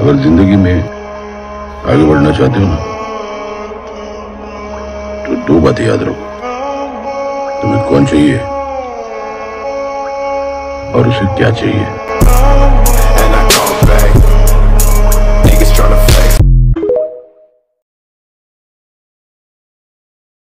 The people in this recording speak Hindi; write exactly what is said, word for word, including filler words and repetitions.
अगर जिंदगी में आगे बढ़ना चाहते हो ना, तो दो बातें याद रखो। तुम्हें कौन चाहिए और उसे क्या चाहिए।